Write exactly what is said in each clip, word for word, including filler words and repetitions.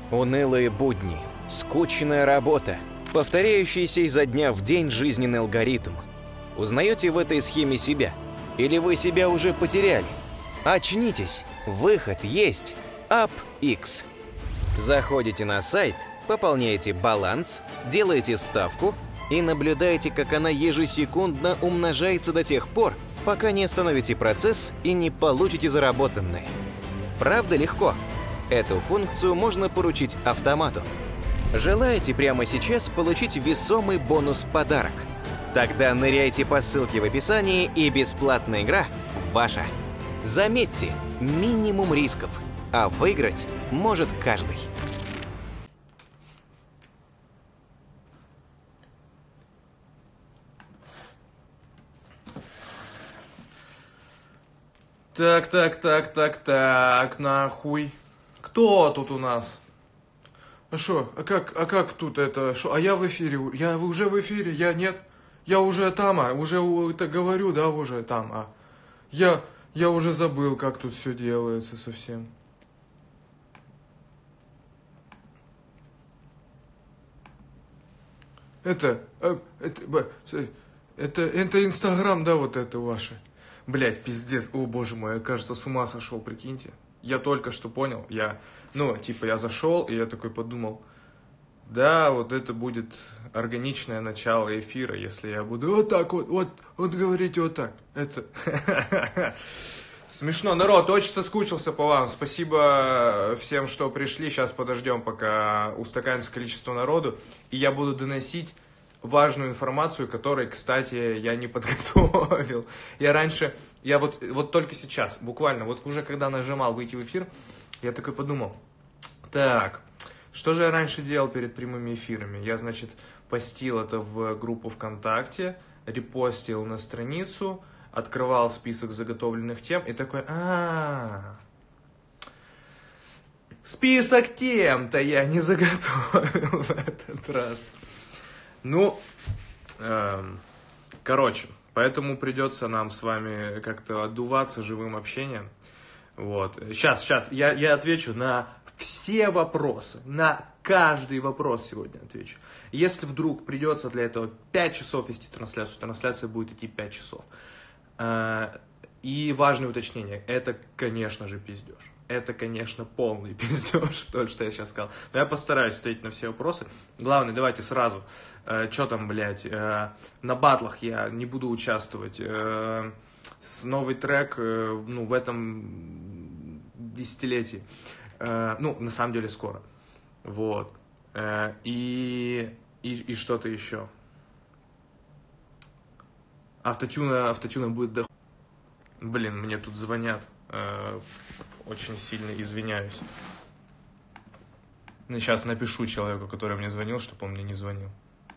Унылые будни, скучная работа, повторяющийся изо дня в день жизненный алгоритм. Узнаете в этой схеме себя? Или вы себя уже потеряли? Очнитесь! Выход есть! ап-икс. Заходите на сайт, пополняете баланс, делаете ставку и наблюдаете, как она ежесекундно умножается до тех пор, пока не остановите процесс и не получите заработанное. Правда легко? Эту функцию можно поручить автомату. Желаете прямо сейчас получить весомый бонус-подарок? Тогда ныряйте по ссылке в описании, и бесплатная игра ваша. Заметьте, минимум рисков, а выиграть может каждый. Так, так, так, так, так, нахуй. Кто тут у нас? А шо, а как, а как тут это, шо, а я в эфире, я уже в эфире, я нет, я уже там, а, уже это говорю, да, уже там, а. Я, я уже забыл, как тут все делается совсем. Это, это, это, это Инстаграм, да, вот это ваше. Блять, пиздец, о боже мой, я, кажется, с ума сошел, прикиньте. Я только что понял, я, ну, типа, я зашел, и я такой подумал, да, вот это будет органичное начало эфира, если я буду вот так вот, вот, вот говорить вот так. Это смешно. Народ, очень соскучился по вам. Спасибо всем, что пришли. Сейчас подождем, пока устаканится количество народу, и я буду доносить важную информацию, которой, кстати, я не подготовил. Я раньше, я вот, вот только сейчас, буквально, вот уже когда нажимал выйти в эфир, я такой подумал, так, что же я раньше делал перед прямыми эфирами? Я, значит, постил это в группу ВКонтакте, репостил на страницу, открывал список заготовленных тем и такой, а, список тем-то я не заготовил в этот раз. Ну, эм, короче, поэтому придется нам с вами как-то отдуваться живым общением. Вот. Сейчас, сейчас, я, я отвечу на все вопросы, на каждый вопрос сегодня отвечу. Если вдруг придется для этого пять часов вести трансляцию, трансляция будет идти пять часов. Э, и важное уточнение, это, конечно же, пиздеж. Это, конечно, полный пиздеж, то, что я сейчас сказал. Но я постараюсь ответить на все вопросы. Главное, давайте сразу. Э, что там, блядь, э, на батлах я не буду участвовать. Э, с новый трек, э, ну, в этом десятилетии. Э, ну, на самом деле, скоро. Вот. Э, и, и, и что-то еще. Автотюна, автотюна будет до... Блин, мне тут звонят. Э, очень сильно извиняюсь. Сейчас напишу человеку, который мне звонил, чтобы он мне не звонил.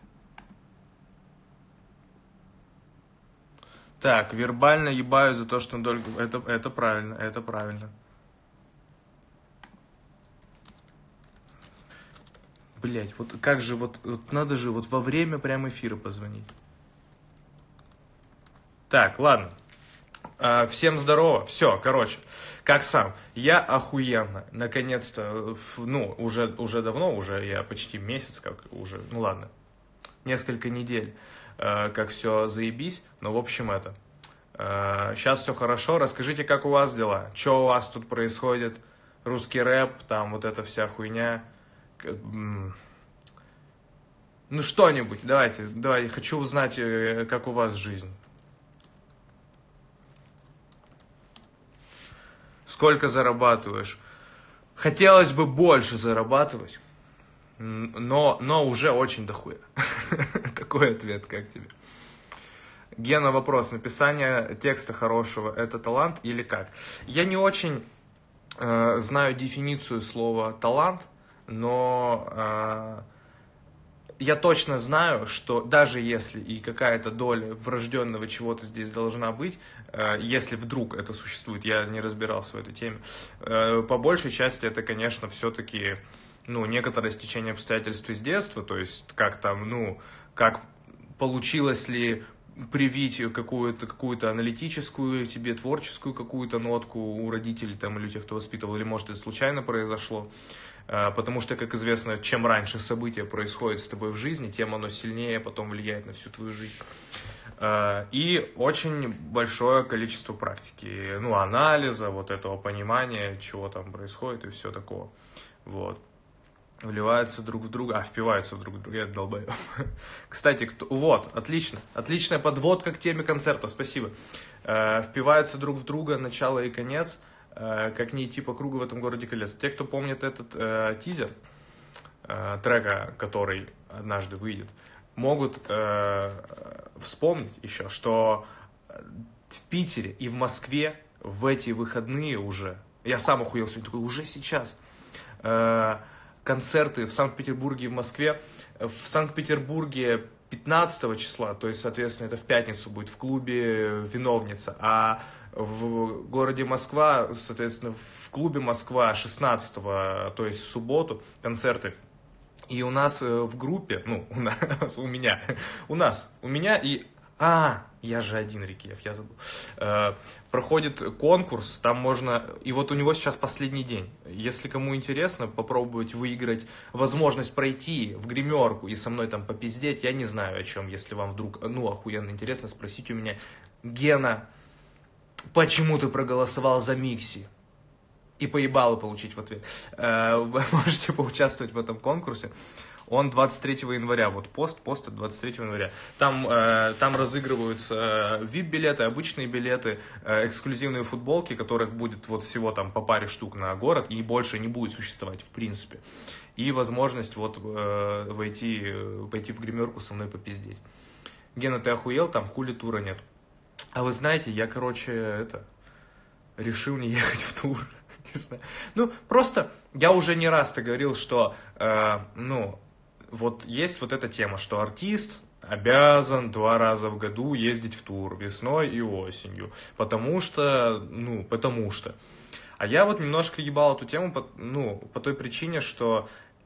Так, вербально ебаю за то, что только... Это, это правильно, это правильно. Блять, вот как же, вот, вот надо же вот во время прям эфира позвонить. Так, ладно. Всем здорово. Все, короче, как сам. Я охуенно, наконец-то, ну, уже, уже давно, уже я почти месяц, как уже, ну ладно, несколько недель, как все заебись, но в общем это. Сейчас все хорошо, расскажите, как у вас дела, что у вас тут происходит, русский рэп, там вот эта вся хуйня. Ну, что-нибудь, давайте, давай, хочу узнать, как у вас жизнь. Сколько зарабатываешь? Хотелось бы больше зарабатывать, но, но уже очень дохуя. Такой ответ, как тебе? Гена, вопрос. Написание текста хорошего – это талант или как? Я не очень э, знаю дефиницию слова «талант», но э, я точно знаю, что даже если и какая-то доля врожденного чего-то здесь должна быть, э, если вдруг это существует, я не разбирался в этой теме, э, по большей части это, конечно, все-таки, ну, некоторое стечение обстоятельств из детства, то есть как там, ну, как получилось ли привить какую-то какую-то аналитическую, тебе творческую какую-то нотку у родителей там, или у тех, кто воспитывал, или может это случайно произошло. Потому что, как известно, чем раньше событие происходит с тобой в жизни, тем оно сильнее потом влияет на всю твою жизнь. И очень большое количество практики, ну, анализа, вот этого понимания, чего там происходит и все такого. Вот. Вливаются друг в друга, а, впиваются друг в друга, я долбаю. Кстати, кто, вот, отлично, отличная подводка к теме концерта, спасибо. Э, впиваются друг в друга начало и конец, э, как не идти по кругу в этом городе колец. Те, кто помнит этот э, тизер э, трека, который однажды выйдет, могут э, вспомнить еще, что в Питере и в Москве в эти выходные уже, я сам охуел сегодня, такой, уже сейчас, э, концерты в Санкт-Петербурге и в Москве. В Санкт-Петербурге пятнадцатого числа, то есть, соответственно, это в пятницу будет в клубе «Виновница», а в городе Москва, соответственно, в клубе «Москва» шестнадцатого, то есть в субботу, концерты. И у нас в группе, ну, у нас, у меня, у нас, у меня и... А, я же один, Рикиев, я забыл. Э, проходит конкурс, там можно... И вот у него сейчас последний день. Если кому интересно, попробовать выиграть возможность пройти в гримерку и со мной там попиздеть, я не знаю о чем, если вам вдруг, ну, охуенно интересно, спросите у меня: Гена, почему ты проголосовал за Микси? И поебало получить в ответ. Э, вы можете поучаствовать в этом конкурсе. Он двадцать третьего января, вот пост, пост от двадцать третьего января. Там, э, там разыгрываются ви ай пи-билеты, обычные билеты, э, эксклюзивные футболки, которых будет вот всего там по паре штук на город, и больше не будет существовать в принципе. И возможность вот э, войти, пойти в гримерку со мной попиздеть. Гена, ты охуел? Там хули тура нет. А вы знаете, я, короче, это, решил не ехать в тур. Не знаю. Ну, просто я уже не раз-то говорил, что, э, ну, вот есть вот эта тема, что артист обязан два раза в году ездить в тур, весной и осенью, потому что, ну, потому что. А я вот немножко ебал эту тему, по, ну, по той причине, что,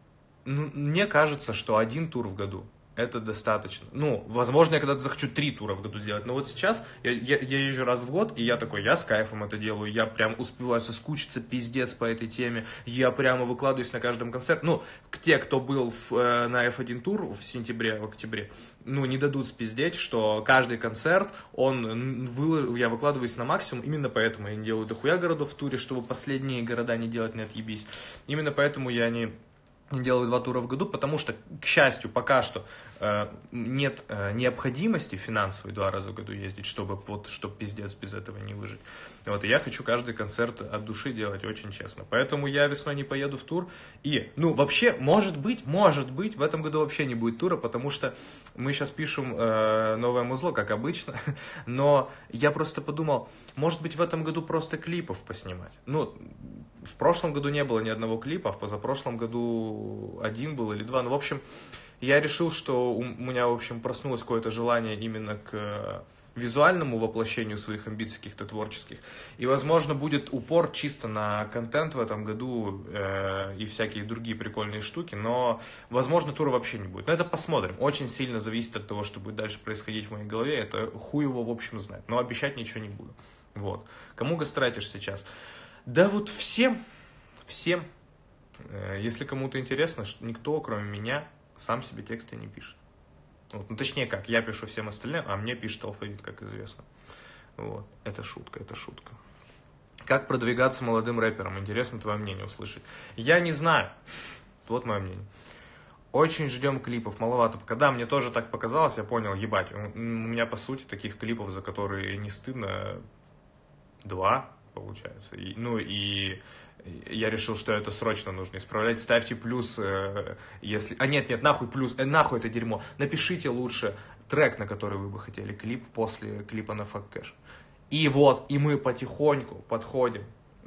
ну, мне кажется, что один тур в году это достаточно. Ну, возможно, я когда-то захочу три тура в году сделать, но вот сейчас я, я, я езжу раз в год, и я такой, я с кайфом это делаю, я прям успеваю соскучиться пиздец по этой теме, я прямо выкладываюсь на каждом концерте. Ну, те, кто был в, э, на эф один тур в сентябре, в октябре, ну, не дадут спиздеть, что каждый концерт, он, вы, я выкладываюсь на максимум, именно поэтому я не делаю дохуя городов в туре, чтобы последние города не делать, не отъебись. Именно поэтому я не... делаю два тура в году, потому что, к счастью, пока что э, нет э, необходимости финансовой два раза в году ездить, чтобы, вот, чтобы пиздец без этого не выжить. Вот, и я хочу каждый концерт от души делать, очень честно. Поэтому я весной не поеду в тур. И, ну, вообще, может быть, может быть, в этом году вообще не будет тура, потому что мы сейчас пишем э, новое музло, как обычно. Но я просто подумал, может быть, в этом году просто клипов поснимать. Ну, в прошлом году не было ни одного клипа, а в позапрошлом году один был или два. Ну, в общем, я решил, что у меня, в общем, проснулось какое-то желание именно к визуальному воплощению своих амбиций каких-то творческих. И, возможно, будет упор чисто на контент в этом году э, и всякие другие прикольные штуки, но, возможно, тура вообще не будет. Но это посмотрим. Очень сильно зависит от того, что будет дальше происходить в моей голове. Это хуй его, в общем, знает. Но обещать ничего не буду. Вот. Кому гастратишь сейчас? Да вот всем, всем. Если кому-то интересно, никто, кроме меня, сам себе тексты не пишет. Вот. Ну, точнее как, я пишу всем остальным, а мне пишет алфавит, как известно. Вот. Это шутка, это шутка. Как продвигаться молодым рэперам? Интересно твое мнение услышать. Я не знаю. Вот мое мнение. Очень ждем клипов, маловато. Когда мне тоже так показалось, я понял, ебать, у меня, по сути, таких клипов, за которые не стыдно, два, получается. И, ну и я решил, что это срочно нужно исправлять. Ставьте плюс, э, если... А нет, нет, нахуй плюс, э, нахуй это дерьмо. Напишите лучше трек, на который вы бы хотели клип, после клипа на Fuck Cash. И вот, и мы потихоньку подходим.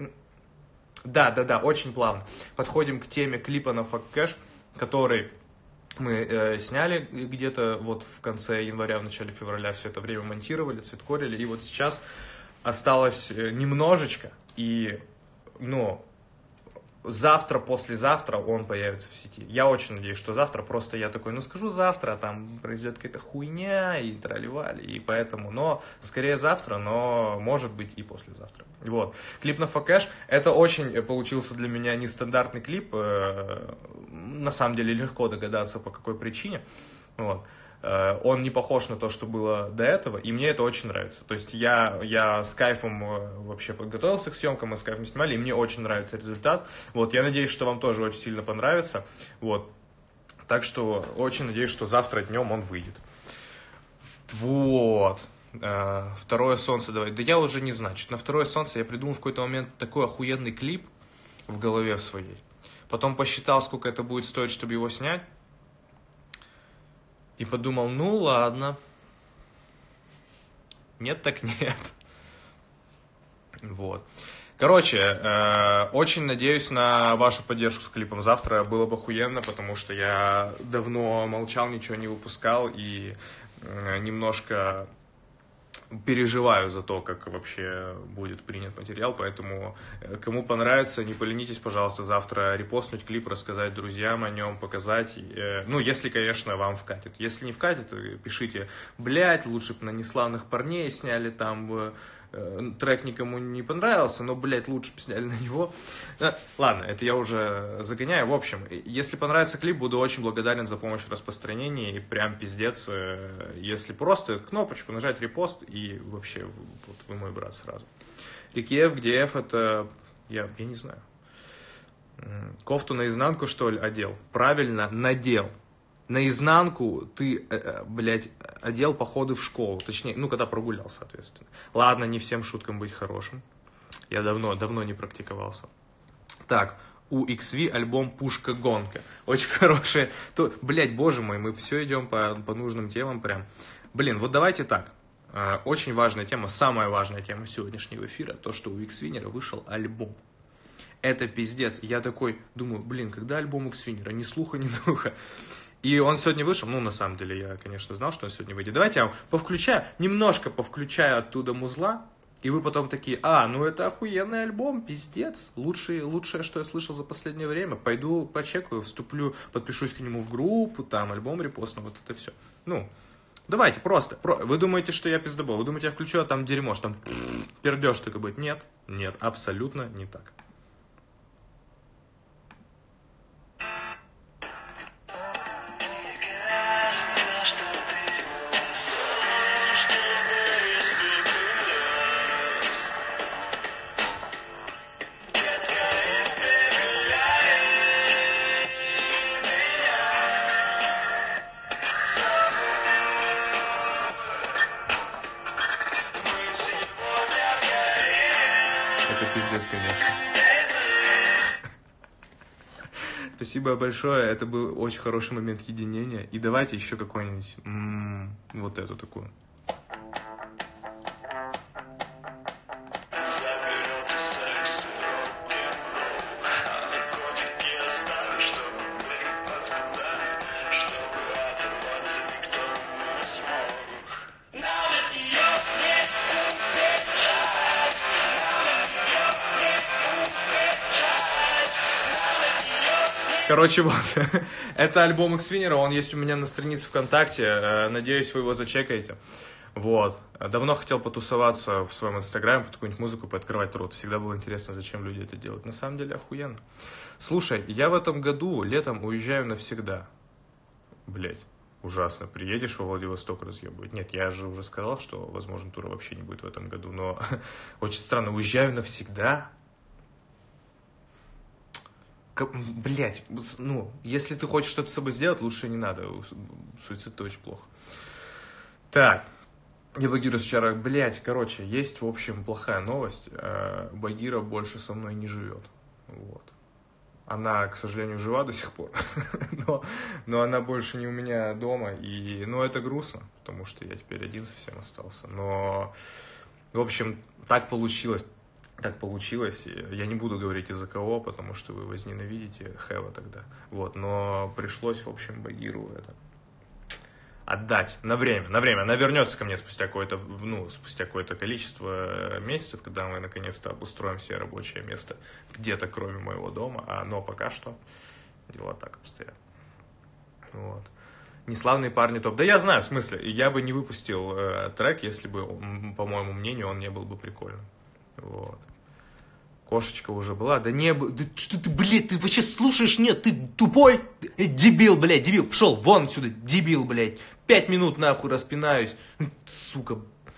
Да, да, да, очень плавно. Подходим к теме клипа на Fuck Cash, который мы э, сняли где-то вот в конце января, в начале февраля, все это время монтировали, цветкорили. И вот сейчас осталось немножечко, и, ну, завтра, послезавтра он появится в сети. Я очень надеюсь, что завтра. Просто я такой, ну скажу завтра, там произойдет какая-то хуйня и трали-вали, и поэтому, но скорее завтра, но может быть и послезавтра. Вот. Клип на Фокэш, это очень получился для меня нестандартный клип. На самом деле легко догадаться, по какой причине. Вот. Он не похож на то, что было до этого, и мне это очень нравится. То есть я, я с кайфом вообще подготовился к съемкам, мы с кайфом снимали, и мне очень нравится результат. Вот, я надеюсь, что вам тоже очень сильно понравится. Вот. Так что очень надеюсь, что завтра днем он выйдет. Вот. Второе солнце давай. Да я уже не знаю. На второе солнце я придумал в какой-то момент такой охуенный клип в голове своей. Потом посчитал, сколько это будет стоить, чтобы его снять. И подумал, ну ладно. Нет так нет. Вот. Короче, э, очень надеюсь на вашу поддержку с клипом завтра. Было бы охуенно, потому что я давно молчал, ничего не выпускал. И э, немножко переживаю за то, как вообще будет принят материал. Поэтому, э, кому понравится, не поленитесь, пожалуйста, завтра репостнуть клип, рассказать друзьям о нем, показать. Э, ну, если, конечно, вам вкатит. Если не вкатит, пишите, блять, лучше бы на неславных парней сняли, там э, трек никому не понравился, но, блять, лучше бы сняли на него. Э, ладно, это я уже загоняю. В общем, если понравится клип, буду очень благодарен за помощь в распространении. И прям пиздец, э, если просто кнопочку нажать репост, и вообще, вот вы мой брат сразу. Рикиев, где F, это, я, я не знаю. Кофту наизнанку, что ли, одел? Правильно, надел. Наизнанку ты, э, блядь, одел походы в школу. Точнее, ну, когда прогулял, соответственно. Ладно, не всем шуткам быть хорошим. Я давно, давно не практиковался. Так, у икс ви альбом «Пушка-гонка». Очень хорошая. То, блядь, боже мой, мы все идем по, по нужным темам прям. Блин, вот давайте так. Очень важная тема, самая важная тема сегодняшнего эфира, то, что у Икс-Винера вышел альбом. Это пиздец. Я такой думаю, блин, когда альбом Икс-Винера? Ни слуха, ни духа. И он сегодня вышел, ну, на самом деле, я, конечно, знал, что он сегодня выйдет. Давайте я вам повключаю, немножко повключаю оттуда музла, и вы потом такие, а, ну, это охуенный альбом, пиздец. Лучшее, лучшее, что я слышал за последнее время. Пойду почекаю, вступлю, подпишусь к нему в группу, там, альбом репостну, вот это все. Ну, давайте, просто. Про... Вы думаете, что я пиздобол? Вы думаете, я включу, а там дерьмо, что там пердеж такой будет? Нет, нет, абсолютно не так. Спасибо большое, это был очень хороший момент единения. И давайте еще какой-нибудь, м-м, вот эту такую. Короче, вот, это альбом Икс-Винера, он есть у меня на странице ВКонтакте, надеюсь, вы его зачекаете. Вот, давно хотел потусоваться в своем инстаграме, под какую-нибудь музыку, пооткрывать рот. Всегда было интересно, зачем люди это делают. На самом деле, охуенно. Слушай, я в этом году летом уезжаю навсегда. Блять, ужасно. Приедешь во Владивосток разъебывать. Нет, я же уже сказал, что, возможно, тура вообще не будет в этом году, но очень странно, уезжаю навсегда. Блять, ну, если ты хочешь что-то с собой сделать, лучше не надо. Суицид это очень плохо. Так, я Багира вчера, блять, короче, есть, в общем, плохая новость. Багира больше со мной не живет. Вот. Она, к сожалению, жива до сих пор, но, но она больше не у меня дома. И, ну, это грустно, потому что я теперь один совсем остался. Но, в общем, так получилось. Так получилось, я не буду говорить из-за кого, потому что вы возненавидите Хэва тогда, вот, но пришлось, в общем, Багиру это отдать на время, на время. Она вернется ко мне спустя какое-то, ну, спустя какое-то количество месяцев, когда мы наконец-то обустроим себе рабочее место где-то кроме моего дома, а, но пока что дела так обстоят. Вот. Неславные парни топ. Да я знаю, в смысле, я бы не выпустил э, трек, если бы, по моему мнению, он не был бы прикольным. Вот. Кошечка уже была. Да не, да что ты, блядь, ты вообще слушаешь? Нет, ты тупой? Э, дебил, блядь, дебил. Пошел вон отсюда, дебил, блядь. Пять минут нахуй распинаюсь. Сука.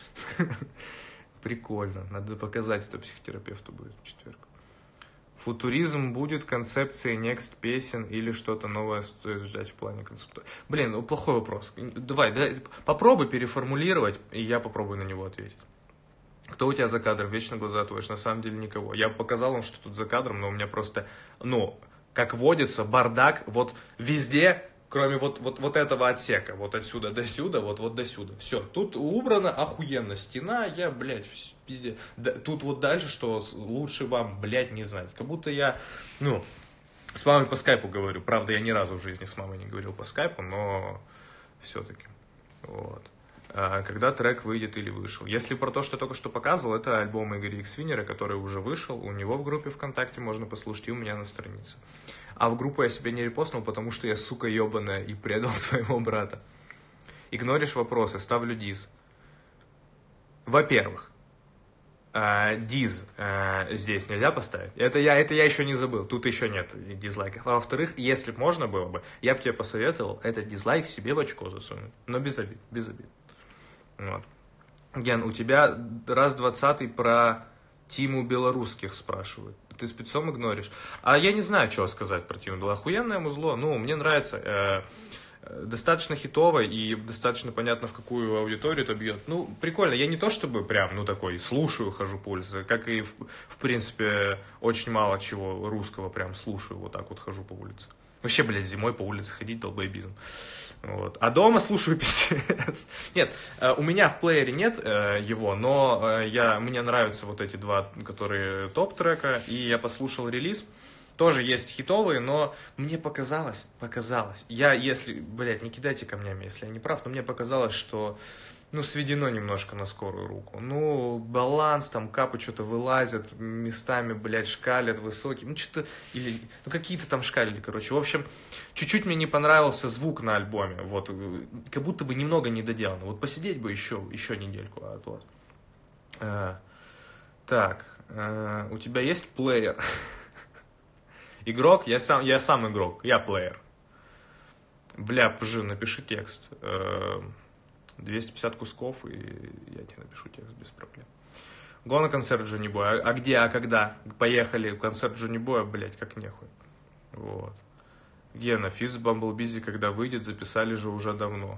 Прикольно. Надо показать это психотерапевту будет в четверг. Футуризм будет концепцией next песен или что-то новое стоит ждать в плане концепта? Блин, ну плохой вопрос. Давай, давай, попробуй переформулировать, и я попробую на него ответить. Кто у тебя за кадром? Вечно глаза отводишь. На самом деле никого. Я показал вам, что тут за кадром, но у меня просто, ну, как водится, бардак вот везде, кроме вот, вот, вот этого отсека. Вот отсюда до сюда, вот, вот до сюда. Все, тут убрано охуенно. Стена, я, блядь, пиздец. Да, тут вот дальше, что лучше вам, блядь, не знать. Как будто я, ну, с мамой по скайпу говорю. Правда, я ни разу в жизни с мамой не говорил по скайпу, но все-таки. Вот. А когда трек выйдет или вышел. Если про то, что я только что показывал, это альбом Игоря Иксвинера, который уже вышел. У него в группе ВКонтакте можно послушать, и у меня на странице. А в группу я себя не репостнул, потому что я, сука, ебаная, и предал своего брата. Игноришь вопросы, ставлю диз. Во-первых, э, диз э, здесь нельзя поставить. Это я, это я еще не забыл, тут еще нет дизлайков. А во-вторых, если бы можно было бы, я бы тебе посоветовал этот дизлайк себе в очко засунуть. Но без обид, без обид. Вот. Ген, у тебя раз двадцатый про Тиму Белорусских спрашивают. Ты спецом игноришь. А я не знаю, что сказать про Тиму. Да охуенное музло. Ну, мне нравится. Э, э, достаточно хитово и достаточно понятно, в какую аудиторию это бьет. Ну, прикольно. Я не то чтобы прям, ну, такой, слушаю, хожу по улице. Как и, в, в принципе, очень мало чего русского прям слушаю. Вот так вот хожу по улице. Вообще, блядь, зимой по улице ходить долбоебизм. Вот. А дома слушаю пиздец. Нет, у меня в плеере нет его, но я, мне нравятся вот эти два, которые топ-трека, и я послушал релиз. Тоже есть хитовые, но мне показалось, показалось. Я, если, блядь, не кидайте камнями, если я не прав, но мне показалось, что, ну, сведено немножко на скорую руку. Ну, баланс, там, капы что-то вылазят, местами, блядь, шкалят высокие. Ну, что-то, или, ну, какие-то там шкалили, короче. В общем, чуть-чуть мне не понравился звук на альбоме. Вот, как будто бы немного недоделано. Вот посидеть бы еще, еще недельку. А вот. А, так, а, у тебя есть плеер? Игрок? Я сам, я сам игрок, я плеер. Бля, пжи, напиши текст. двести пятьдесят кусков, и я тебе напишу текст без проблем. Го на концерт Джонни Боя. А где, а когда? Поехали. Концерт Джонни Боя, блядь, как нехуй. Вот. Гена, фит с Бамблбизи, когда выйдет, записали же уже давно.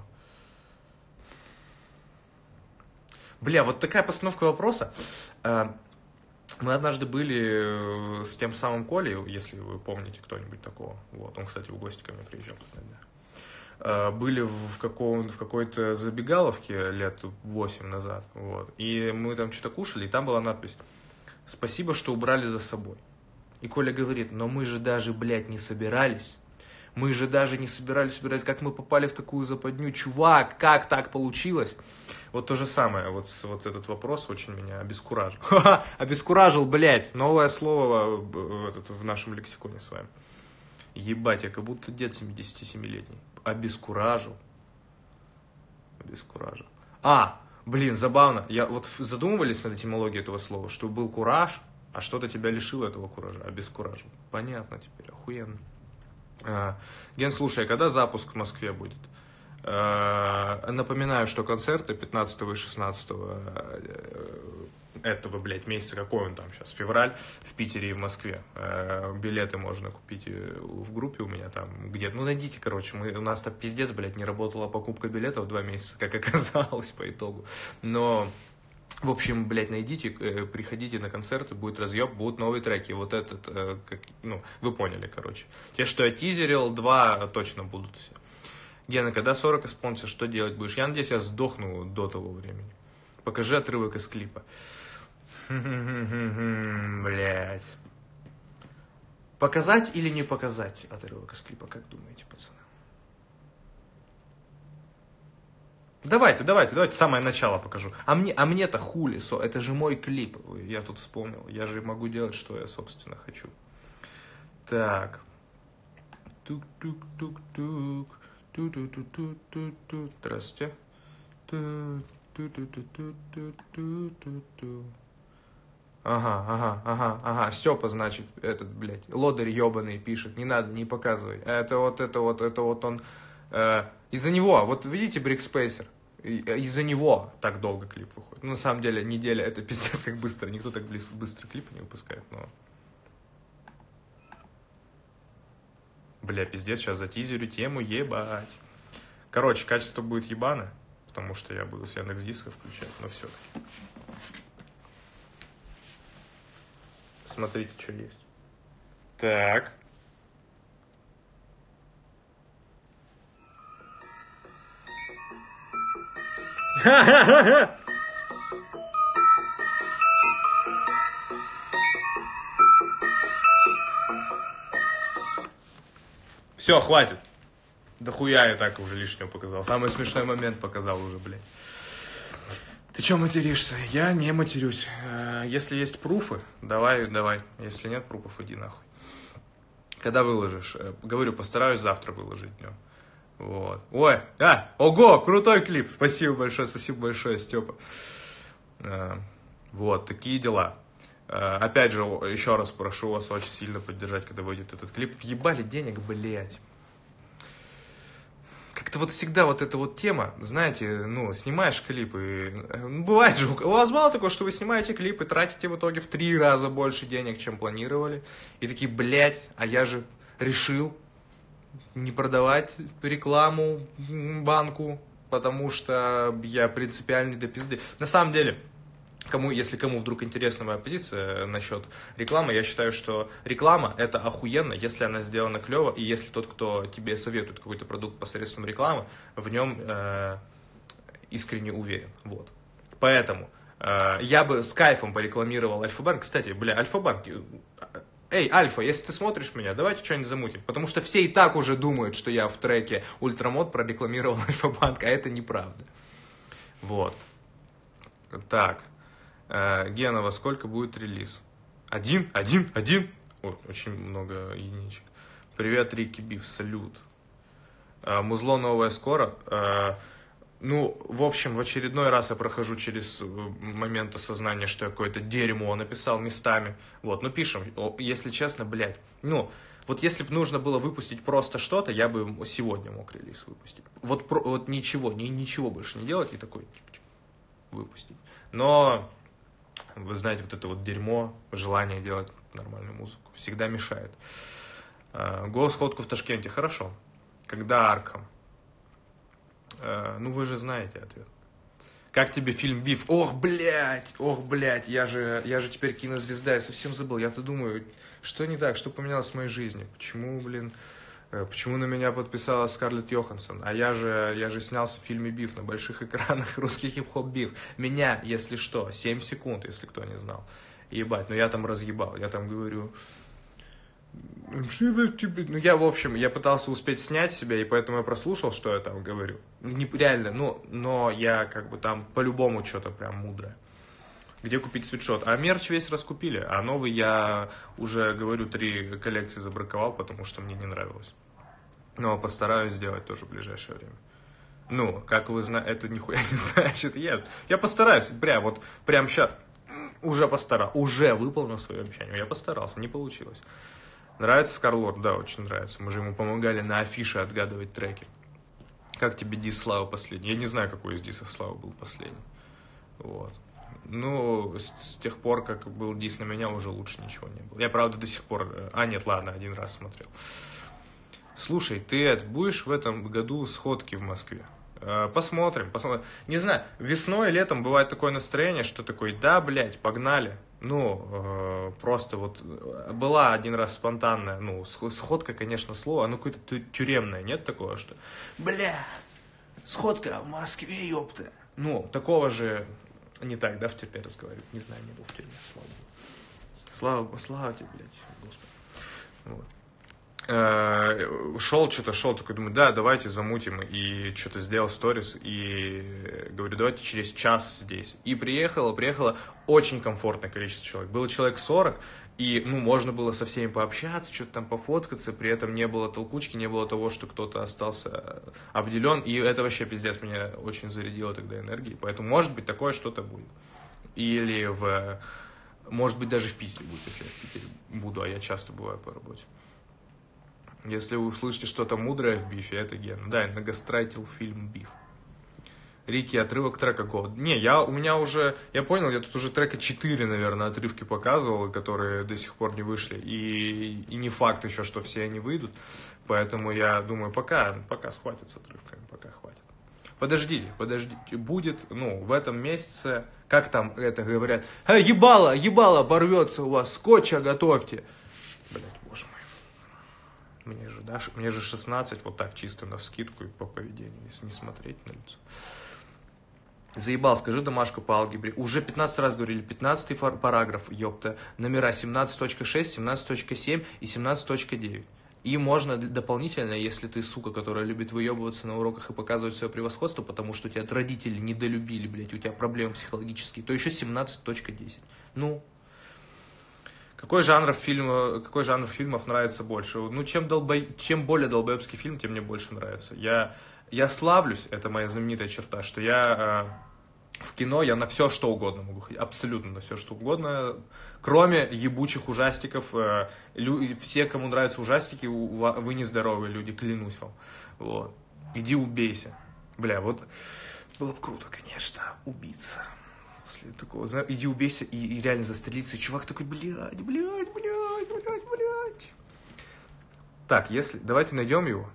Бля, вот такая постановка вопроса. Мы однажды были с тем самым Колей, если вы помните кто-нибудь такого. Вот. Он, кстати, в гости ко мне приезжал тогда. Были в, каком, в какой-то забегаловке лет восемь назад. Вот. И мы там что-то кушали, и там была надпись «Спасибо, что убрали за собой». И Коля говорит: но мы же даже, блядь, не собирались. Мы же даже не собирались собирать, как мы попали в такую западню. Чувак, как так получилось? Вот то же самое. Вот, вот этот вопрос очень меня обескуражил. Ха-ха, обескуражил, блядь. Новое слово в, в, в нашем лексиконе с вами. Ебать, я как будто дед семидесятисемилетний. Обескуражил. Обескуражил. А, блин, забавно. Я, вот задумывались над этимологией этого слова, что был кураж, а что-то тебя лишило этого куража. Обескуражил. Понятно теперь, охуенно. А, Ген, слушай, а когда запуск в Москве будет? А, напоминаю, что концерты пятнадцатого и шестнадцатого этого, блядь, месяца, какой он там сейчас, февраль, в Питере и в Москве. А, билеты можно купить в группе у меня там где-то. Ну, найдите, короче, мы, у нас там пиздец, блядь, не работала покупка билетов два месяца, как оказалось по итогу. Но... В общем, блядь, найдите, приходите на концерты, будет разъеб, будут новые треки. Вот этот, как, ну, вы поняли, короче. Те, что я тизерил, два точно будут все. Гена, когда сорок исполнится, что делать будешь? Я надеюсь, я сдохну до того времени. Покажи отрывок из клипа. Блядь. Показать или не показать отрывок из клипа, как думаете, пацаны? Давайте, давайте, давайте самое начало покажу. А мне, а мне-то хули, со, это же мой клип. Я тут вспомнил. Я же могу делать, что я, собственно, хочу. Так. Тук-тук-тук-тук. Ту-ту-ту-ту-ту-ту. Здравствуйте. Ту-ту-ту-ту-ту-ту-ту. Ага, ага, ага, ага. Степа, значит, этот, блядь, лодырь ебаный пишет. Не надо, не показывай. Это вот, это вот, это вот он. Э, из-за него, вот видите, Брикспейсер? Из-за него так долго клип выходит. Ну, на самом деле, неделя это пиздец как быстро. Никто так быстро клипы не выпускает, но... Бля, пиздец, сейчас затизерю тему, ебать. Короче, качество будет ебано, потому что я буду с Яндекс.Диска включать, но все-таки. Смотрите, что есть. Так. Ха-ха-ха! Все, хватит. Да хуя я так уже лишнего показал. Самый смешной момент показал уже, блядь. Ты чё материшься? Я не матерюсь. Если есть пруфы, давай, давай. Если нет пруфов, иди нахуй. Когда выложишь? Говорю, постараюсь завтра выложить днем. Вот. Ой, а, ого, крутой клип. Спасибо большое, спасибо большое, Степа. Вот, такие дела. Опять же, еще раз прошу вас очень сильно поддержать, когда выйдет этот клип. Въебали денег, блять. Как-то вот всегда вот эта вот тема, знаете, ну, снимаешь клипы, ну, бывает же, у вас мало такое, что вы снимаете клипы, тратите в итоге в три раза больше денег, чем планировали, и такие, блять, а я же решил не продавать рекламу банку, потому что я принципиальный до пизды. На самом деле... Кому, если кому вдруг интересна моя позиция насчет рекламы, я считаю, что реклама это охуенно, если она сделана клево, и если тот, кто тебе советует какой-то продукт посредством рекламы, в нем э, искренне уверен. Вот. Поэтому э, я бы с кайфом порекламировал Альфа-банк. Кстати, бля, Альфа-банк, эй, Альфа, если ты смотришь меня, давайте что-нибудь замутим. Потому что все и так уже думают, что я в треке Ультрамод прорекламировал Альфа-банк, а это неправда. Вот. Так. Гена, во сколько будет релиз? Один? Один? Один? Ой, очень много единичек. Привет, Рики Биф, салют. Музло новое скоро. Ну, в общем, в очередной раз я прохожу через момент осознания, что я какое-то дерьмо написал местами. Вот, ну пишем. Если честно, блядь. Ну, вот если бы нужно было выпустить просто что-то, я бы сегодня мог релиз выпустить. Вот, вот ничего, ни, ничего больше не делать и такой выпустить. Но... Вы знаете, вот это вот дерьмо, желание делать нормальную музыку всегда мешает. Гол-сходку в Ташкенте. Хорошо. Когда Аркхам? Ну, вы же знаете ответ. Как тебе фильм «Биф»? Ох, блядь! Ох, блядь! Я же, я же теперь кинозвезда, я совсем забыл. Я-то думаю, что не так? Что поменялось в моей жизни? Почему, блин... Почему на меня подписалась Скарлетт Йоханссон? А я же, я же снялся в фильме «Биф» на больших экранах, русский хип-хоп «Биф». Меня, если что, семь секунд, если кто не знал. Ебать, ну я там разъебал, я там говорю... Ну я, в общем, я пытался успеть снять себя, и поэтому я прослушал, что я там говорю. Не, реально, ну, но я как бы там по-любому что-то прям мудрое. Где купить свитшот? А мерч весь раскупили, а новый я уже, говорю, три коллекции забраковал, потому что мне не нравилось. Но постараюсь сделать тоже в ближайшее время. Ну, как вы знаете, это нихуя не значит. Я, я постараюсь, прям вот, прям сейчас уже постарался, уже выполнил свое обещание. Я постарался, не получилось. Нравится Скарлорд? Да, очень нравится. Мы же ему помогали на афише отгадывать треки. Как тебе дис Славы последний? Я не знаю, какой из дисов Славы был последний. Вот. Ну, с, с тех пор, как был дис на меня, уже лучше ничего не было. Я, правда, до сих пор... А, нет, ладно, один раз смотрел. Слушай, ты Эд, будешь в этом году сходки в Москве? Посмотрим, посмотрим. Не знаю, весной, летом бывает такое настроение, что такой, да, блядь, погнали. Ну, э, просто вот была один раз спонтанная, ну, сходка, конечно, слово, оно какое-то тюремное, нет такого, что, бля, сходка в Москве, ёпта. Ну, такого же, не так, да, в тюрьме разговаривать, не знаю, не был в тюрьме, слава богу. Слава, слава тебе, блядь, Господи. Вот. э, шел, что-то шел, такой, думаю, да, давайте замутим, и что-то сделал сторис, и говорю, давайте через час здесь. И приехало, приехало очень комфортное количество человек. Было человек сорок, и, ну, можно было со всеми пообщаться, что-то там пофоткаться, при этом не было толкучки, не было того, что кто-то остался обделен, и это вообще, пиздец, меня очень зарядило тогда энергией, поэтому, может быть, такое что-то будет. Или в... Может быть, даже в Питере будет, если я в Питере буду, а я часто бываю по работе. Если вы услышите что-то мудрое в Бифе, это Гена. Да, я нагастрайтил фильм Биф. Рики, отрывок трека год. Не, я, у меня уже, я понял, я тут уже трека четыре, наверное, отрывки показывал, которые до сих пор не вышли. И, и не факт еще, что все они выйдут. Поэтому я думаю, пока, пока схватят с отрывками, пока хватит. Подождите, подождите, будет, ну, в этом месяце, как там это говорят, «Эй, ебало, ебало порвется у вас, скотча готовьте». Блять, боже мой. Мне же, да, мне же шестнадцать, вот так чисто навскидку и по поведению, если не смотреть на лицо. Заебал, скажи домашку по алгебре. Уже пятнадцать раз говорили, пятнадцатый параграф, ёпта, номера семнадцать точка шесть, семнадцать точка семь и семнадцать точка девять. И можно дополнительно, если ты, сука, которая любит выебываться на уроках и показывать свое превосходство, потому что тебя родители недолюбили, блядь, у тебя проблемы психологические, то еще семнадцать точка десять. Ну, какой жанр, фильма, какой жанр фильмов нравится больше? Ну, чем, долбо... чем более долбоебский фильм, тем мне больше нравится. Я, я славлюсь, это моя знаменитая черта, что я... В кино я на все, что угодно могу ходить, абсолютно на все, что угодно, кроме ебучих ужастиков. Все, кому нравятся ужастики, вы нездоровые люди, клянусь вам. Вот. Иди убейся. Бля, вот было бы круто, конечно, убиться. После такого, иди убейся и, и реально застрелиться. И чувак такой, блядь, блядь, блядь, блядь, блядь. Так, если, давайте найдем его.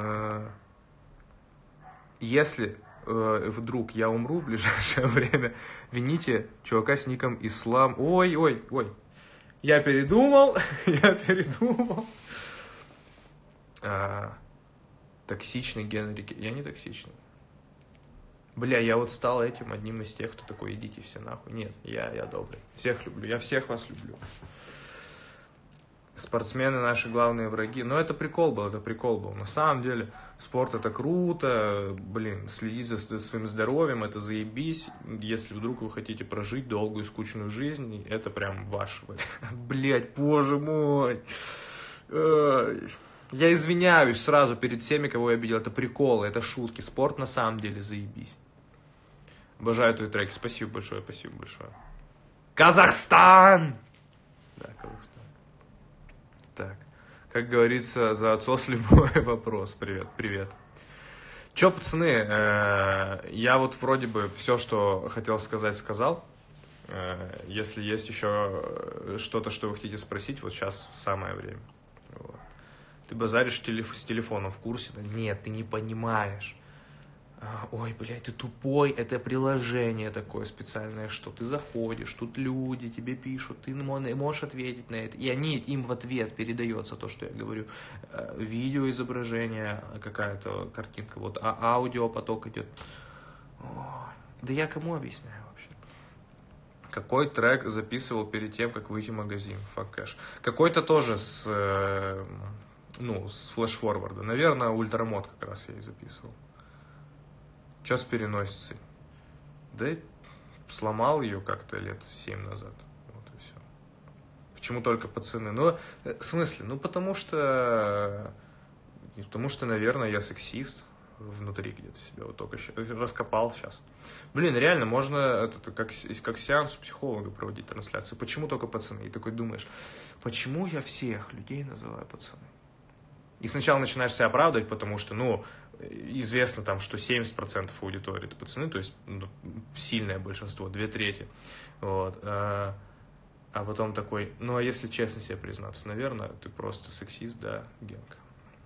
Если... вдруг я умру в ближайшее время, вините чувака с ником Ислам. Ой, ой, ой. Я передумал, я передумал. А, токсичный Генрик. Я не токсичный. Бля, я вот стал этим одним из тех, кто такой, идите все нахуй. Нет, я, я добрый. Всех люблю, я всех вас люблю. Спортсмены наши главные враги. Но это прикол был, это прикол был. На самом деле, спорт это круто, блин, следить за своим здоровьем, это заебись. Если вдруг вы хотите прожить долгую скучную жизнь, это прям ваш вариант. Блять, боже мой. Я извиняюсь сразу перед всеми, кого я обидел. Это приколы, это шутки. Спорт на самом деле заебись. Обожаю твои треки. Спасибо большое, спасибо большое. Казахстан! Да, Казахстан. Так, как говорится, за отсос любой вопрос. Привет, привет. Че, пацаны, э, я вот вроде бы все, что хотел сказать, сказал. Э, если есть еще что-то, что вы хотите спросить, вот сейчас самое время. Вот. Ты базаришь телеф- с телефоном в курсе? Да? Нет, ты не понимаешь. Ой, блядь, ты тупой, это приложение такое специальное, что ты заходишь, тут люди тебе пишут, ты можешь ответить на это, и они, им в ответ передается то, что я говорю, видео, изображение, какая-то картинка, вот, а аудиопоток идет. Ой, да я кому объясняю вообще? Какой трек записывал перед тем, как выйти в магазин? Fuck cash. Какой-то тоже с, ну, с флеш-форварда, наверное, ультрамод как раз я и записывал. Что с переносицей? Да и сломал ее как-то лет семь назад. Вот и все. Почему только пацаны? Ну, в смысле? Ну, потому что... Потому что, наверное, я сексист внутри где-то себя вот только раскопал сейчас. Блин, реально, можно это, как, как сеанс у психолога проводить трансляцию. Почему только пацаны? И такой думаешь, почему я всех людей называю пацаны? И сначала начинаешь себя оправдывать, потому что, ну, известно там, что семьдесят процентов аудитории это пацаны, то есть ну, сильное большинство, две трети. Вот. А, а потом такой, ну а если честно себе признаться, наверное, ты просто сексист, да, Генка.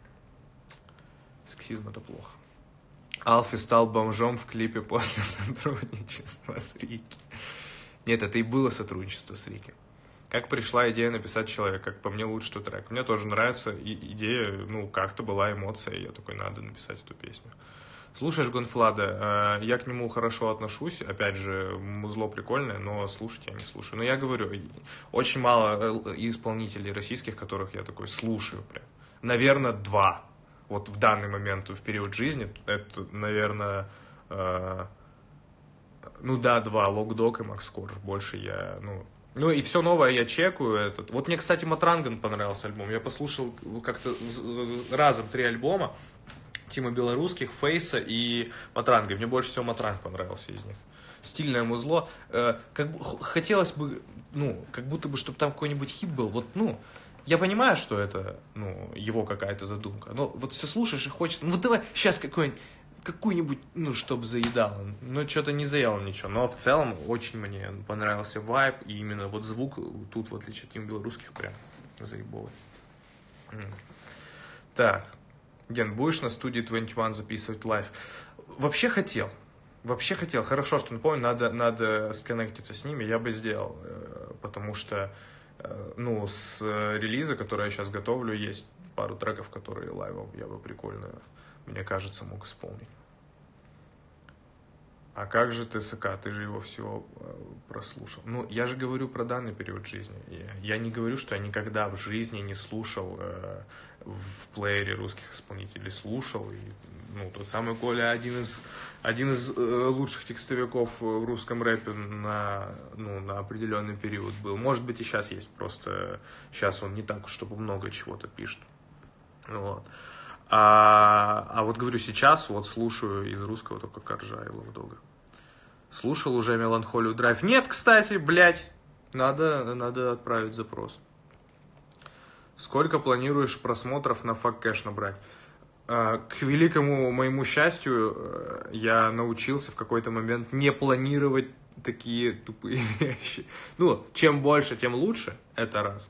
Сексизм это плохо. Алфи стал бомжом в клипе после сотрудничества с Рики. Нет, это и было сотрудничество с Рики. Как пришла идея написать «Человек», как по мне лучший трек. Мне тоже нравится и идея, ну, как-то была эмоция, и я такой, надо написать эту песню. Слушаешь Гонфлада? Я к нему хорошо отношусь, опять же, музло прикольное, но слушать я не слушаю. Но я говорю, очень мало исполнителей российских, которых я такой слушаю прям. наверное, два. Вот в данный момент, в период жизни, это, наверное, э, ну да, два, Локдог и Макс Корж. Больше я, ну... Ну и все новое я чекаю. Этот. Вот мне, кстати, Матранган понравился альбом. Я послушал как-то разом три альбома. Тима Белорусских, Фейса и Матранга. Мне больше всего Матранг понравился из них. Стильное музло. Э, как, хотелось бы, ну, как будто бы, чтобы там какой-нибудь хит был. Вот, ну, я понимаю, что это, ну, его какая-то задумка. Но вот все слушаешь и хочется, ну, вот давай сейчас какой-нибудь, какую-нибудь, ну, чтобы заедало. Ну, что-то не заело ничего. Но в целом очень мне понравился вайб. И именно вот звук тут, в отличие от Тима Белорусских, прям заебовый. Так. Ген, будешь на студии двадцать один записывать лайв? Вообще хотел. Вообще хотел. Хорошо, что напомню, надо, надо сконнектиться с ними. Я бы сделал. Потому что, ну, с релиза, который я сейчас готовлю, есть пару треков, которые лайвом я бы прикольно, мне кажется, мог исполнить. А как же ТСК? Ты же его всего прослушал. Ну, я же говорю про данный период жизни. Я не говорю, что я никогда в жизни не слушал э, в плеере русских исполнителей. Слушал. И, ну, тот самый Коля один из, один из э, лучших текстовиков в русском рэпе на, ну, на определенный период был. Может быть, и сейчас есть. Просто сейчас он не так, чтобы много чего-то пишет. Вот. А, а вот говорю, сейчас вот слушаю из русского только Коржа и Локдога. Слушал уже Меланхолию Драйв. Нет, кстати, блядь, надо, надо отправить запрос. Сколько планируешь просмотров на Fuck Cash набрать? А, к великому моему счастью, я научился в какой-то момент не планировать такие тупые вещи. Ну, чем больше, тем лучше, это раз.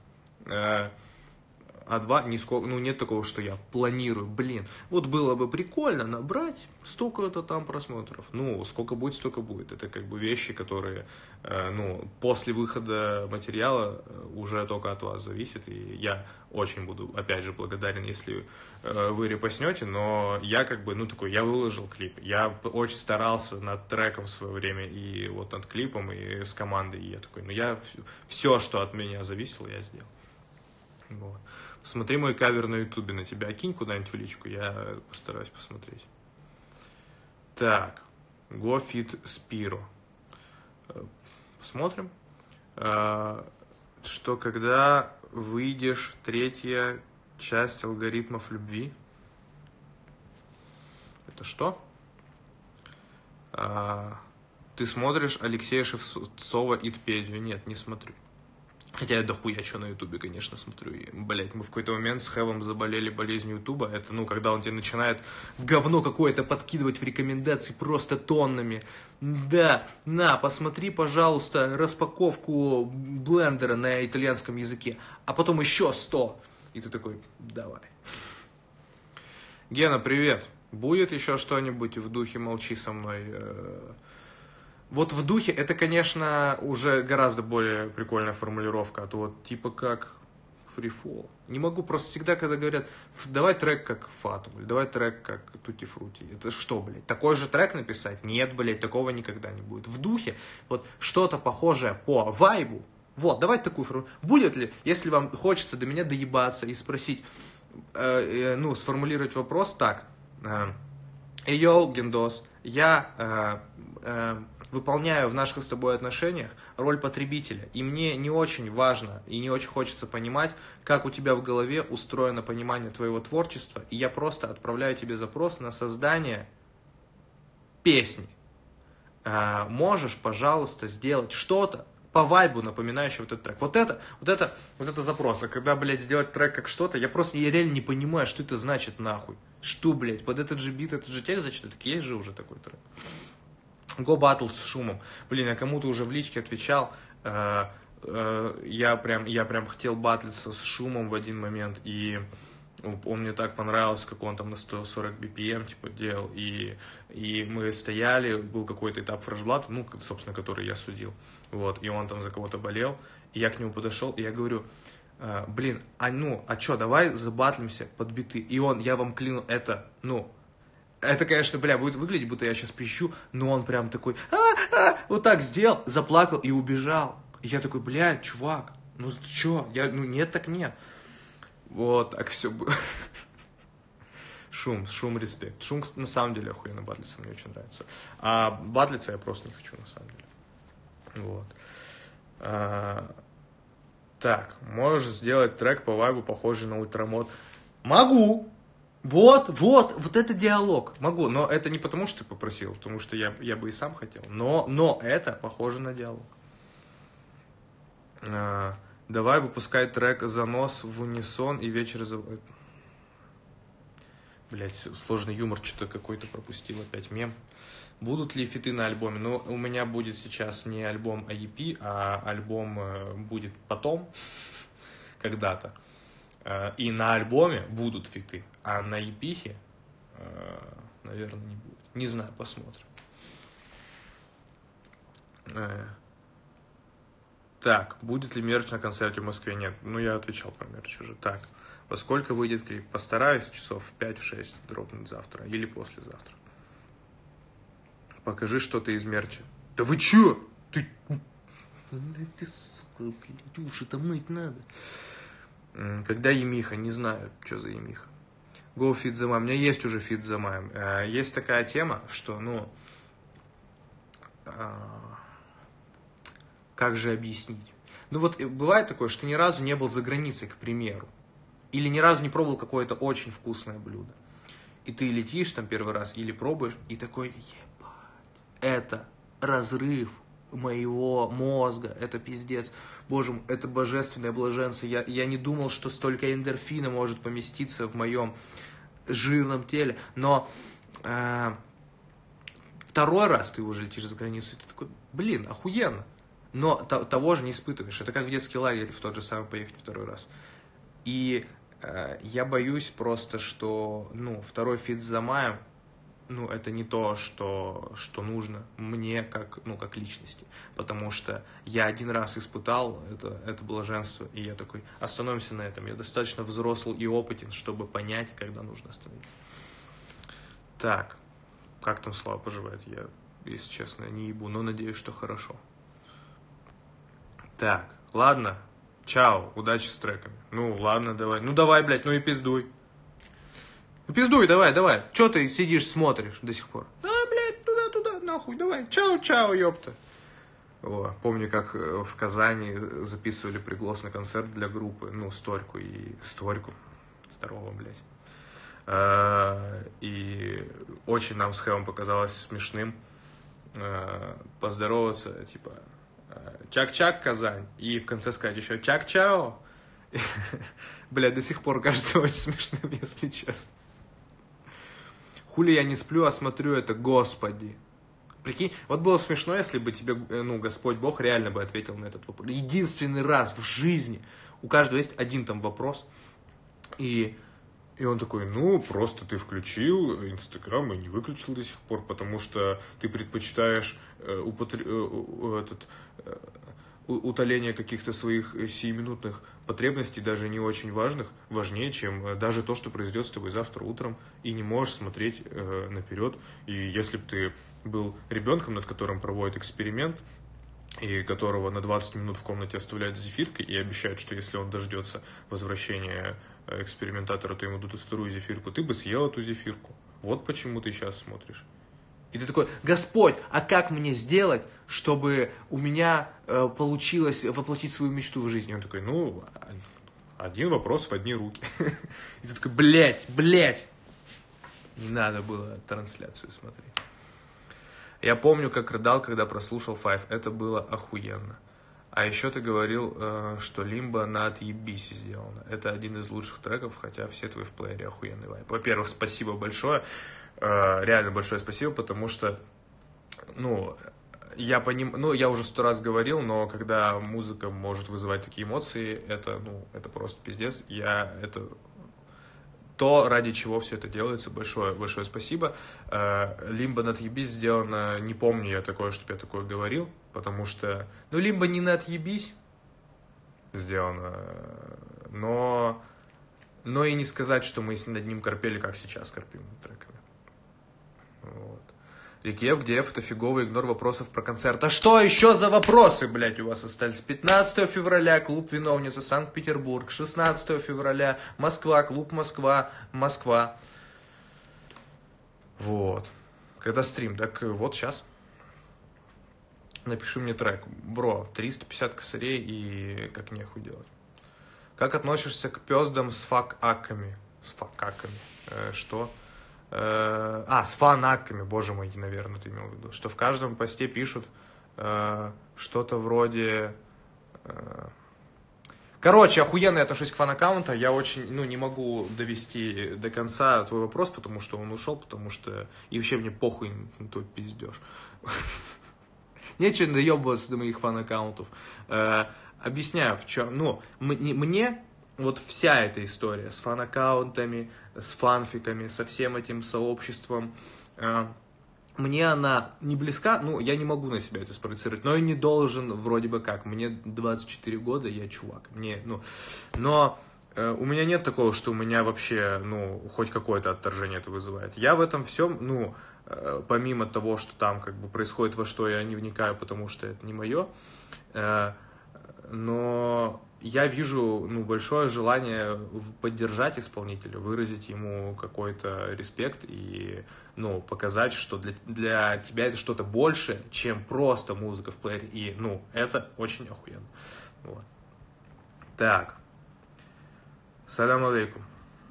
А два, нисколько, ну нет такого, что я планирую, блин, вот было бы прикольно набрать столько-то там просмотров. Ну, сколько будет, столько будет. Это как бы вещи, которые, э, ну, после выхода материала уже только от вас зависит. И я очень буду, опять же, благодарен, если э, вы репостнете, но я как бы, ну, такой, я выложил клип. Я очень старался над треком в свое время и вот над клипом, и с командой. И я такой, ну, я все, что от меня зависело, я сделал. Вот. Смотри мой кавер на ютубе, на тебя кинь куда-нибудь в личку, я постараюсь посмотреть. Так, Go Fit Spiro. Посмотрим. Что когда выйдешь третья часть алгоритмов любви? Это что? Ты смотришь Алексея Шевцова Итпедию? Нет, не смотрю. Хотя я дохуя что на ютубе, конечно, смотрю. И, блять, мы в какой-то момент с Хэвом заболели болезнью ютуба. Это, ну, когда он тебе начинает в говно какое-то подкидывать в рекомендации просто тоннами. Да, на, посмотри, пожалуйста, распаковку блендера на итальянском языке. А потом еще сто. И ты такой, давай. Гена, привет. Будет еще что-нибудь в духе «Молчи со мной»? Вот в духе, это, конечно, уже гораздо более прикольная формулировка, а то вот типа как фрифол. Не могу, просто всегда, когда говорят, давай трек как Фатум, или давай трек как Тути Фрути. Это что, блядь, такой же трек написать? Нет, блядь, такого никогда не будет. В духе, вот что-то похожее по вайбу, вот, давайте такую формулировку. Будет ли, если вам хочется до меня доебаться и спросить, э, э, ну, сформулировать вопрос так. Э, Йоу, Гендос, я... Э, э, выполняю в наших с тобой отношениях роль потребителя. И мне не очень важно и не очень хочется понимать, как у тебя в голове устроено понимание твоего творчества. И я просто отправляю тебе запрос на создание песни. А, можешь, пожалуйста, сделать что-то по вайбу, напоминающее вот этот трек. Вот это, вот это, вот это запрос. А когда, блядь, сделать трек как что-то, я просто я реально не понимаю, что это значит нахуй. Что, блядь, под этот же бит, этот же текст зачитать? Так есть же уже такой трек. Go Battle с шумом. Блин, я кому-то уже в личке отвечал. Э, э, я, прям, я прям хотел батлиться с шумом в один момент. И он мне так понравился, как он там на сто сорок би пи эм типа делал. И, и мы стояли, был какой-то этап фрешблата, ну, собственно, который я судил. Вот, и он там за кого-то болел. И я к нему подошел, и я говорю, э, блин, а ну, а чё, давай забатлимся под биты. И он, я вам клянусь, это, ну... Это, конечно, бля, будет выглядеть, будто я сейчас пищу, но он прям такой, а-а-а, вот так сделал, заплакал и убежал. И я такой, бля, чувак, ну чё, я, ну нет так нет. Вот так все было. Шум, шум, респект. Шум, на самом деле, охуенно батлиться, мне очень нравится. А батлиться я просто не хочу, на самом деле. Вот. А, так, можешь сделать трек по вайбу, похожий на ультрамод? Могу! Вот, вот, вот это диалог. Могу, но это не потому, что ты попросил, потому что я, я бы и сам хотел. Но, но это похоже на диалог. А, давай выпускай трек «Занос» в унисон и вечер за... Блять, сложный юмор, что-то какой-то пропустил, опять мем. Будут ли фиты на альбоме? Ну, у меня будет сейчас не альбом, а и пи, а альбом будет потом, когда-то. И на альбоме будут фиты, а на и пи-хе, наверное, не будет. Не знаю, посмотрим. Так, будет ли мерч на концерте в Москве? Нет, ну я отвечал про мерч уже. Так. Во сколько выйдет клип? Постараюсь часов в пять-шесть дропнуть завтра или послезавтра. Покажи что-то из мерча. Да вы чё? Ты... Ты, сука, уши-то мыть надо. Когда Емиха? Не знаю, что за Емиха. Go Fit the Mime. У меня есть уже Fit the Mime. Есть такая тема, что, ну... Как же объяснить? Ну вот бывает такое, что ни разу не был за границей, к примеру. Или ни разу не пробовал какое-то очень вкусное блюдо. И ты летишь там первый раз или пробуешь, и такой, ебать, это разрыв моего мозга, это пиздец. Боже мой, это божественное блаженство. Я, я не думал, что столько эндорфина может поместиться в моем жирном теле. Но э, второй раз ты уже летишь за границу, и ты такой, блин, охуенно. Но т- того же не испытываешь. Это как в детский лагерь в тот же самый поехать второй раз. И э, я боюсь просто, что, ну, второй Fit the Mime, ну, это не то, что, что нужно мне, как, ну, как личности. Потому что я один раз испытал это, это блаженство, и я такой, остановимся на этом. Я достаточно взрослый и опытен, чтобы понять, когда нужно остановиться. Так, как там Слава поживает? Я, если честно, не ебу, но надеюсь, что хорошо. Так, ладно. Чао, удачи с треками. Ну, ладно, давай. Ну, давай, блядь, ну и пиздуй. Ну, пиздуй, давай, давай. Че ты сидишь, смотришь до сих пор? А, блядь, туда-туда, нахуй, давай. Чао-чао, ёпта. О, помню, как в Казани записывали приглас на концерт для группы. Ну, Стольку и... Стольку. Здорово, блядь. А, и очень нам с Хэвом показалось смешным а, поздороваться, типа... Чак-чак, Казань. И в конце сказать еще чак-чао. Бля, до сих пор кажется очень смешным, если честно. Хули я не сплю, а смотрю это, господи. Прикинь, вот было смешно, если бы тебе, ну, Господь Бог реально бы ответил на этот вопрос. Единственный раз в жизни. У каждого есть один там вопрос. И, и он такой, ну, просто ты включил Инстаграм и не выключил до сих пор, потому что ты предпочитаешь э, употр... э, этот... утоление каких-то своих сиюминутных потребностей, даже не очень важных, важнее, чем даже то, что произойдет с тобой завтра утром, и не можешь смотреть э, наперед. И если бы ты был ребенком, над которым проводят эксперимент, и которого на двадцать минут в комнате оставляют с зефиркой, и обещают, что если он дождется возвращения экспериментатора, то ему дадут вторую зефирку, ты бы съел эту зефирку. Вот почему ты сейчас смотришь. И ты такой, Господь, а как мне сделать, чтобы у меня э, получилось воплотить свою мечту в жизнь? И он такой, ну, один вопрос в одни руки. И ты такой, блядь, блядь. Не надо было трансляцию смотреть. Я помню, как рыдал, когда прослушал Five. Это было охуенно. А еще ты говорил, э, что Лимба на отъебись сделана. Это один из лучших треков, хотя все твои в плеере охуенный вайб. Во-первых, спасибо большое. Реально большое спасибо, потому что, ну, я поним... ну, я уже сто раз говорил, но когда музыка может вызывать такие эмоции, это, ну, это просто пиздец. Я это... То, ради чего все это делается, большое, большое спасибо. Лимба на отъебись сделано, не помню я такое, чтобы я такое говорил, потому что, ну, Лимба не на отъебись сделано, но, но и не сказать, что мы над ним корпели, как сейчас корпим над треками. Вот. Рекьев, где F это фиговый игнор вопросов про концерт. А что еще за вопросы, блядь, у вас остались? пятнадцатого февраля клуб «Виновница», Санкт-Петербург. шестнадцатого февраля Москва, клуб «Москва», Москва. Вот. Когда стрим? Так вот сейчас. Напиши мне трек. Бро, триста пятьдесят косарей и как нехуй делать. Как относишься к пёздам с фак-аками? С фак-аками. Э, что? Э, а, с фанаками, боже мой, наверное, ты имел в виду. Что в каждом посте пишут э, что-то вроде... Э... Короче, охуенно я отношусь к фан-аккаунту. Я очень, ну, не могу довести до конца твой вопрос, потому что он ушел, потому что... И вообще мне похуй на твой пиздеж. Нечего доебываться до моих фан-аккаунтов. Э, объясняю, в чем... Ну, мне, мне вот вся эта история с фан-аккаунтами, с фанфиками, со всем этим сообществом, э, мне она не близка. Ну, я не могу на себя это спроецировать, но и не должен вроде бы как. Мне двадцать четыре года, я чувак. Мне, ну, но э, у меня нет такого, что у меня вообще, ну, хоть какое-то отторжение это вызывает. Я в этом всем, ну... помимо того, что там как бы происходит, во что я не вникаю, потому что это не мое, но я вижу, ну, большое желание поддержать исполнителя, выразить ему какой-то респект и, ну, показать, что для, для тебя это что-то больше, чем просто музыка в плеере, и, ну, это очень охуенно. Вот. Так. Салям алейкум.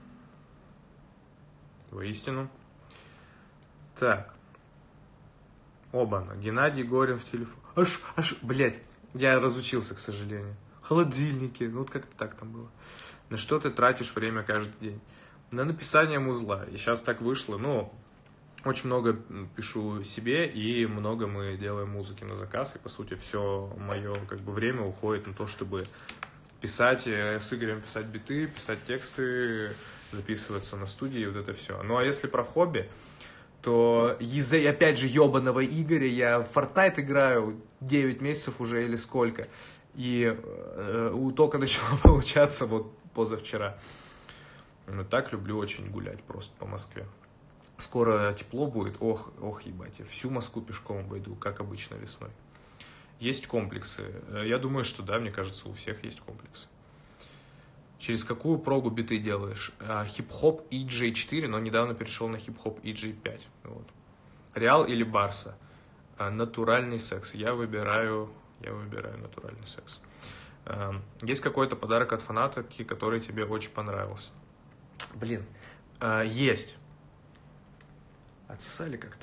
Воистину. Так. Оба-на. Геннадий Горин в телефон. Аж, аж, блядь, я разучился, к сожалению. Холодильники, ну вот как-то так там было. На что ты тратишь время каждый день? На написание музла. И сейчас так вышло, ну, очень много пишу себе, и много мы делаем музыки на заказ. И, по сути, все мое, как бы, время уходит на то, чтобы писать, с Игорем писать биты, писать тексты, записываться на студии, вот это все. Ну, а если про хобби, то из-за, опять же, ебаного Игоря я в Fortnite играю девять месяцев уже или сколько. И э, только начало получаться вот позавчера. Ну, так люблю очень гулять просто по Москве. Скоро тепло будет, ох, ох, ебать, я всю Москву пешком обойду, как обычно весной. Есть комплексы? Я думаю, что да, мне кажется, у всех есть комплексы. Через какую прогу биты делаешь? Хип-хоп и джей четыре, но недавно перешел на хип-хоп и джей пять. Вот. Реал или Барса? Натуральный секс. Я выбираю, я выбираю натуральный секс. Есть какой-то подарок от фанатки, который тебе очень понравился? Блин, есть. Отсосали как-то.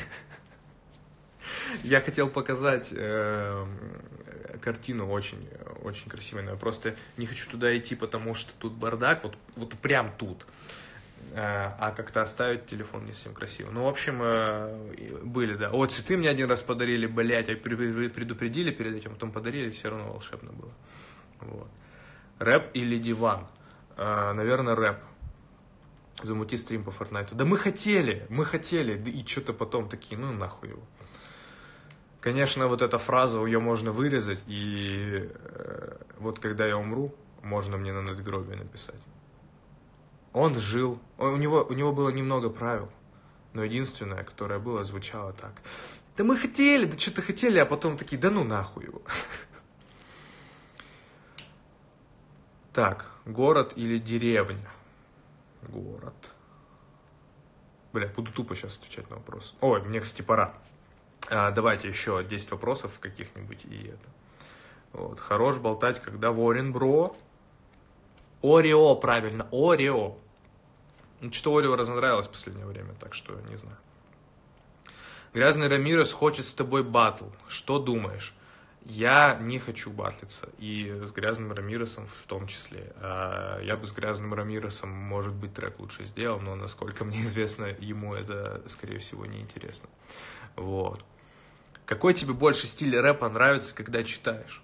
Я хотел показать э, картину очень, очень красивую, но я просто не хочу туда идти, потому что тут бардак, вот, вот прям тут. Э, а как-то оставить телефон не совсем красиво. Ну, в общем, э, были, да. О, цветы мне один раз подарили, блядь, предупредили перед этим, потом подарили, все равно волшебно было. Вот. Рэп или диван? Э, наверное, рэп. Замути стрим по Fortnite. Да мы хотели, мы хотели, да и что-то потом такие, ну нахуй его. Конечно, вот эта фраза, ее можно вырезать, и э, вот когда я умру, можно мне на надгробие написать. Он жил, он, у, него, у него было немного правил, но единственное, которое было, звучало так. Да мы хотели, да что-то хотели, а потом такие, да ну нахуй его. Так, город или деревня? Город. Бля, буду тупо сейчас отвечать на вопрос. Ой, мне, кстати, пора. А, давайте еще десять вопросов каких-нибудь и это. Вот. Хорош болтать, когда ворен, бро. Орео, правильно, Орео. Ну, что Орео разнравилось в последнее время, так что не знаю. Грязный Рамирес хочет с тобой батл. Что думаешь? Я не хочу батлиться, и с Грязным Рамиресом в том числе. Я бы с Грязным Рамиресом, может быть, трек лучше сделал, но, насколько мне известно, ему это, скорее всего, не интересно. Вот. Какой тебе больше стиль рэпа нравится, когда читаешь?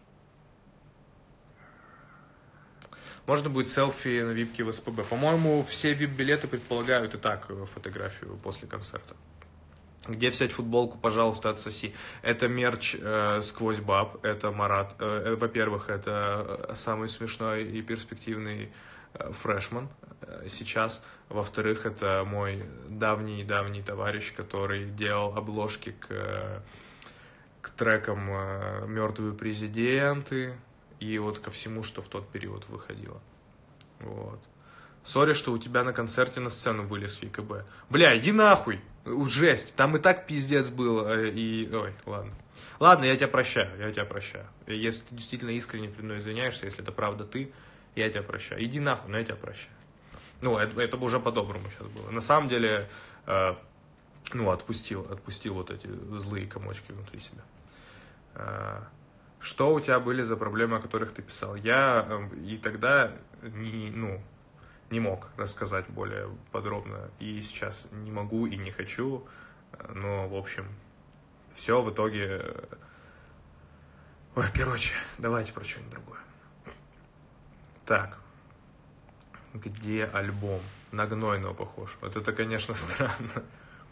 Можно будет селфи на випке в эс пэ бэ. По-моему, все вип-билеты предполагают и так фотографию после концерта. Где взять футболку, пожалуйста, отсоси. Это мерч э, «Сквозь баб», это Марат. Э, во-первых, это самый смешной и перспективный э, фрешман э, сейчас. Во-вторых, это мой давний-давний товарищ, который делал обложки к, к трекам «Мертвые президенты» и вот ко всему, что в тот период выходило. Вот. Сори, что у тебя на концерте на сцену вылез ВКБ. Бля, иди нахуй! Жесть! Там и так пиздец был. И... Ой, ладно. Ладно, я тебя прощаю, я тебя прощаю. Если ты действительно искренне перед мной извиняешься, если это правда ты, я тебя прощаю. Иди нахуй, но я тебя прощаю. Ну, это, это уже по-доброму сейчас было. На самом деле, э, ну, отпустил, отпустил вот эти злые комочки внутри себя. Э, что у тебя были за проблемы, о которых ты писал? Я э, и тогда не, ну, не мог рассказать более подробно. И сейчас не могу и не хочу. Но, в общем, все в итоге... Ой, короче, давайте про что-нибудь другое. Так. Где альбом? На Гнойного похож. Вот это, конечно, странно.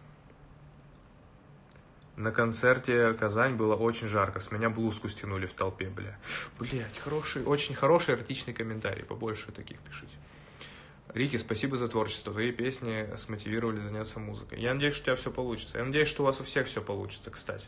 На концерте Казань было очень жарко. С меня блузку стянули в толпе, бля. Блять, хороший, очень хороший эротичный комментарий. Побольше таких пишите. Рики, спасибо за творчество. Твои песни смотивировали заняться музыкой. Я надеюсь, что у тебя все получится. Я надеюсь, что у вас у всех все получится, кстати.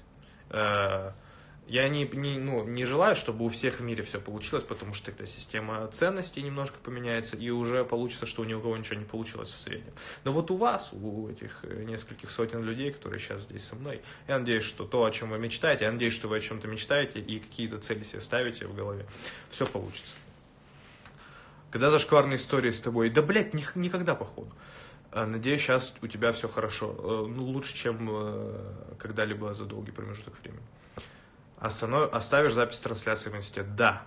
Я не, не, ну, не желаю, чтобы у всех в мире все получилось, потому что тогда система ценностей немножко поменяется, и уже получится, что у ни у кого ничего не получилось в среднем. Но вот у вас, у этих нескольких сотен людей, которые сейчас здесь со мной, я надеюсь, что то, о чем вы мечтаете, я надеюсь, что вы о чем-то мечтаете и какие-то цели себе ставите в голове, все получится. Когда зашкварные истории с тобой? Да, блядь, ни, никогда, походу. Надеюсь, сейчас у тебя все хорошо. Ну, лучше, чем когда-либо за долгий промежуток времени. Останов... Оставишь запись трансляции в инсте? Да.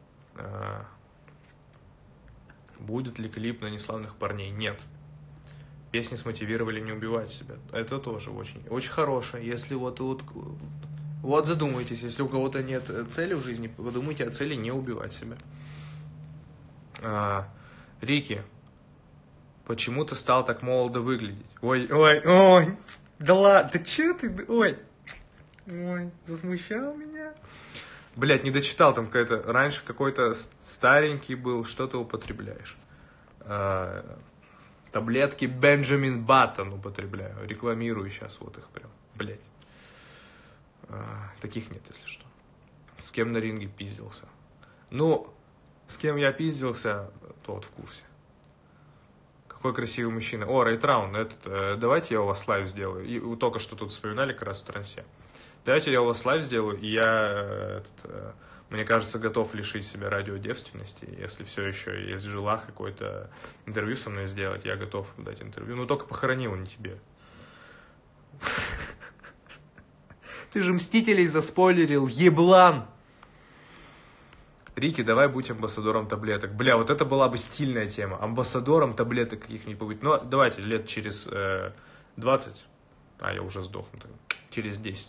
Будет ли клип на неславных парней? Нет. Песни смотивировали не убивать себя. Это тоже очень, очень хорошее. Если вот, вот, вот задумайтесь, если у кого-то нет цели в жизни, подумайте о цели не убивать себя. А, Рики, почему ты стал так молодо выглядеть? Ой, ой, ой, да ладно, да че ты, ой. Ой, засмущал меня. Блять, не дочитал, там какая-то... Раньше какой-то старенький был, что ты употребляешь? А, таблетки Бенджамин Баттон употребляю. Рекламирую сейчас вот их прям. Блять. А, таких нет, если что. С кем на ринге пиздился? Ну, с кем я пиздился, тот в курсе. Какой красивый мужчина. О, Рейтраун, этот, э, давайте я у вас лайв сделаю. И вы только что тут вспоминали как раз в трансе. Давайте я у вас лайв сделаю, и я, этот, мне кажется, готов лишить себя радиодевственности. Если все еще есть жила какое-то интервью со мной сделать, я готов дать интервью. Но только похоронил, не тебе. Ты же Мстителей заспойлерил, еблан! Рики, давай будь амбассадором таблеток. Бля, вот это была бы стильная тема. Амбассадором таблеток каких-нибудь побыть. Ну, давайте, лет через э, двадцать. А, я уже сдохну. Через десять.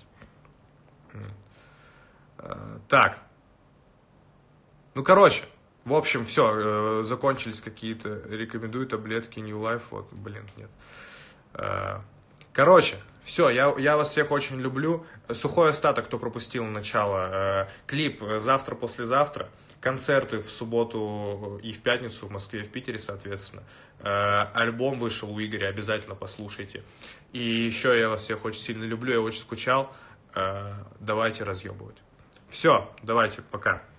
Так. Ну, короче, в общем, все, закончились какие-то, рекомендую таблетки New Life, вот, блин, нет. Короче, все, я, я вас всех очень люблю. Сухой остаток, кто пропустил начало. Клип завтра, послезавтра. Концерты в субботу и в пятницу в Москве и в Питере, соответственно. Альбом вышел у Игоря, обязательно послушайте. И еще я вас всех очень сильно люблю, я очень скучал. Давайте разъебывать. Все, давайте, пока.